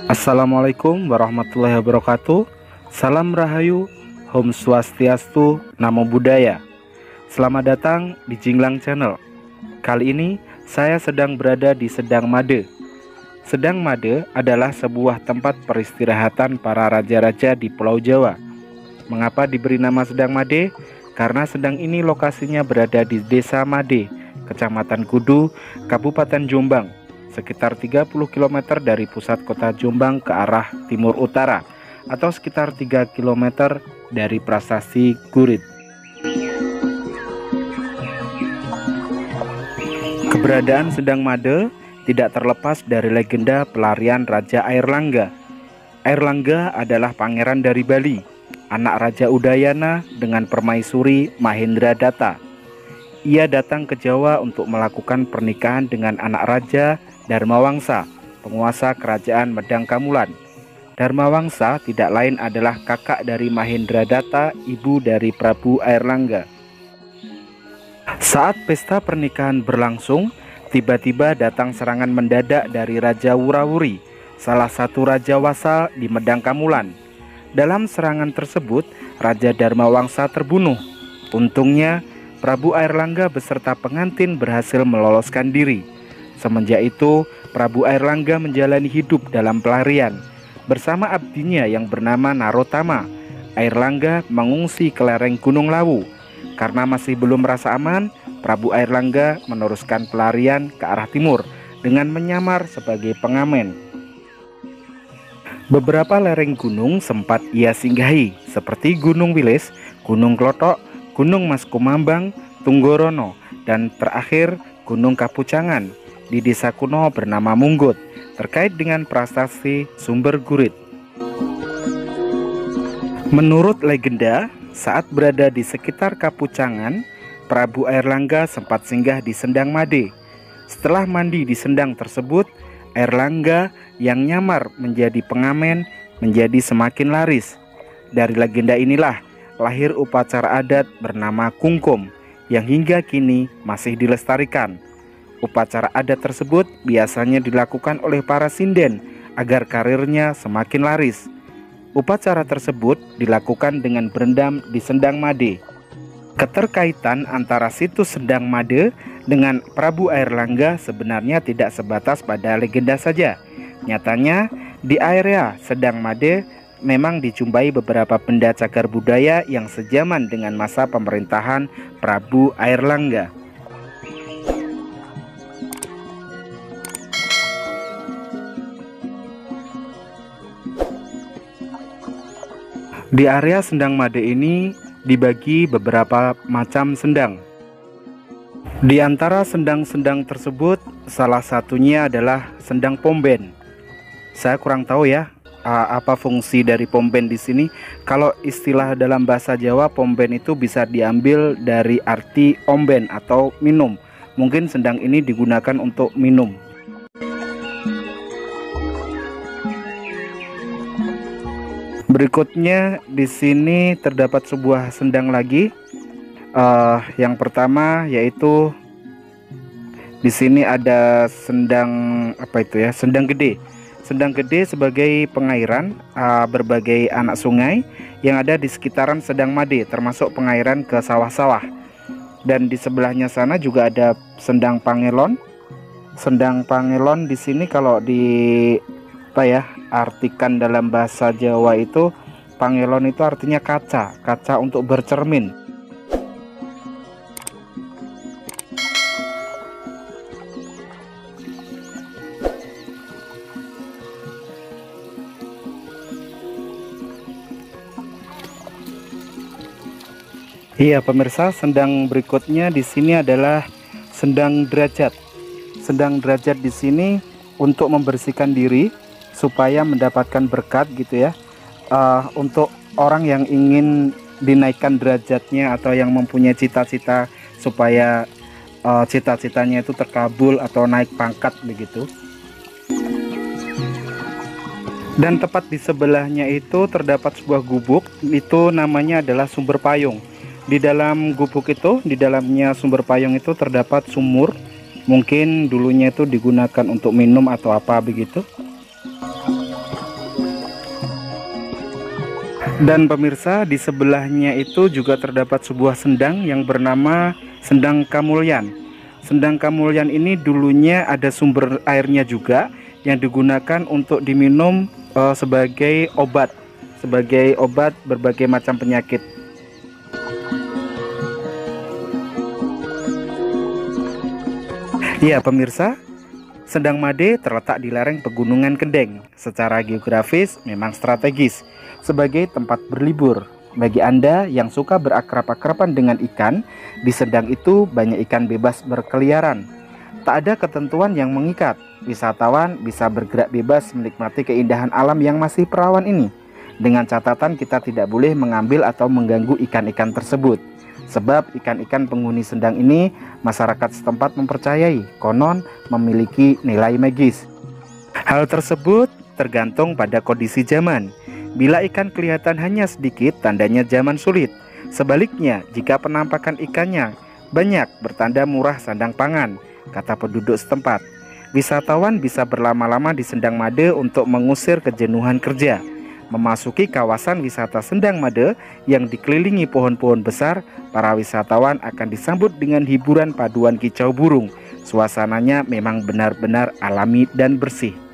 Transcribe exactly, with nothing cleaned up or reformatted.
Assalamualaikum warahmatullahi wabarakatuh. Salam Rahayu, Om Swastiastu, Namo Buddhaya. Selamat datang di Jinglang Channel. Kali ini saya sedang berada di Sedang Made. Sedang Made adalah sebuah tempat peristirahatan para raja-raja di Pulau Jawa. Mengapa diberi nama Sedang Made? Karena sedang ini lokasinya berada di Desa Made, Kecamatan Kudu, Kabupaten Jombang, sekitar tiga puluh kilometer dari pusat kota Jombang ke arah timur utara, atau sekitar tiga kilometer dari Prasasti Gurit. Keberadaan Sedang Made tidak terlepas dari legenda pelarian Raja Airlangga. Airlangga adalah pangeran dari Bali, anak Raja Udayana dengan permaisuri Mahendradatta. Ia datang ke Jawa untuk melakukan pernikahan dengan anak Raja Dharmawangsa, penguasa kerajaan Medang Kamulan. Dharmawangsa tidak lain adalah kakak dari Mahendradatta, ibu dari Prabu Airlangga. Saat pesta pernikahan berlangsung, tiba-tiba datang serangan mendadak dari Raja Wurawuri, salah satu raja wasal di Medang Kamulan. Dalam serangan tersebut, Raja Dharmawangsa terbunuh. Untungnya, Prabu Airlangga beserta pengantin berhasil meloloskan diri. Semenjak itu, Prabu Airlangga menjalani hidup dalam pelarian. Bersama abdinya yang bernama Narotama, Airlangga mengungsi ke lereng Gunung Lawu. Karena masih belum merasa aman, Prabu Airlangga meneruskan pelarian ke arah timur dengan menyamar sebagai pengamen. Beberapa lereng gunung sempat ia singgahi, seperti Gunung Wilis, Gunung Klothok, Gunung Mas Kumambang, Tunggorono, dan terakhir Gunung Kapucangan di desa kuno bernama Munggut, terkait dengan prasasti Sumber Gurit. Menurut legenda, saat berada di sekitar Kapucangan, Prabu Airlangga sempat singgah di Sedang Made. Setelah mandi di sendang tersebut, Airlangga yang nyamar menjadi pengamen menjadi semakin laris. Dari legenda inilah lahir upacara adat bernama Kungkum yang hingga kini masih dilestarikan. Upacara adat tersebut biasanya dilakukan oleh para sinden agar karirnya semakin laris. Upacara tersebut dilakukan dengan berendam di Sedang Made. Keterkaitan antara situs Sedang Made dengan Prabu Airlangga sebenarnya tidak sebatas pada legenda saja. Nyatanya di area Sedang Made memang dijumpai beberapa benda cagar budaya yang sejaman dengan masa pemerintahan Prabu Airlangga. Di area Sedang Made ini dibagi beberapa macam sendang. Di antara sendang-sendang tersebut, salah satunya adalah sendang pomben. Saya kurang tahu ya apa fungsi dari pomben di sini. Kalau istilah dalam bahasa Jawa, pomben itu bisa diambil dari arti omben atau minum. Mungkin sendang ini digunakan untuk minum. Berikutnya di sini terdapat sebuah sendang lagi. Uh, yang pertama yaitu di sini ada sendang apa itu ya? Sendang gede. Sendang gede sebagai pengairan uh, berbagai anak sungai yang ada di sekitaran Sedang Made, termasuk pengairan ke sawah-sawah. Dan di sebelahnya sana juga ada sendang pangelon. Sendang pangelon di sini kalau di apa ya? Artikan dalam bahasa Jawa itu, pangelon itu artinya kaca, kaca untuk bercermin. Iya pemirsa, sendang berikutnya di sini adalah sendang derajat. Sendang derajat di sini untuk membersihkan diri supaya mendapatkan berkat gitu ya. Uh, untuk orang yang ingin dinaikkan derajatnya atau yang mempunyai cita-cita supaya uh, cita-citanya itu terkabul atau naik pangkat begitu. Dan tepat di sebelahnya itu terdapat sebuah gubuk, itu namanya adalah Sumber Payung. Di dalam gubuk itu, di dalamnya Sumber Payung itu terdapat sumur. Mungkin dulunya itu digunakan untuk minum atau apa begitu. Dan pemirsa, di sebelahnya itu juga terdapat sebuah sendang yang bernama Sendang Kamulyan. Sendang Kamulyan ini dulunya ada sumber airnya juga yang digunakan untuk diminum uh, sebagai obat, sebagai obat berbagai macam penyakit. Ya pemirsa, Sendang Made terletak di lereng Pegunungan Kendeng. Secara geografis memang strategis sebagai tempat berlibur. Bagi Anda yang suka berakrab-akraban dengan ikan, di Sendang itu banyak ikan bebas berkeliaran. Tak ada ketentuan yang mengikat. Wisatawan bisa bergerak bebas menikmati keindahan alam yang masih perawan ini. Dengan catatan kita tidak boleh mengambil atau mengganggu ikan-ikan tersebut. Sebab ikan-ikan penghuni Sendang ini masyarakat setempat mempercayai konon memiliki nilai magis. Hal tersebut tergantung pada kondisi zaman. Bila ikan kelihatan hanya sedikit, tandanya zaman sulit. Sebaliknya, jika penampakan ikannya banyak, bertanda murah sandang pangan, kata penduduk setempat. Wisatawan bisa berlama-lama di Sendang Made untuk mengusir kejenuhan kerja. Memasuki kawasan wisata Sendang Made yang dikelilingi pohon-pohon besar, para wisatawan akan disambut dengan hiburan paduan kicau burung. Suasananya memang benar-benar alami dan bersih.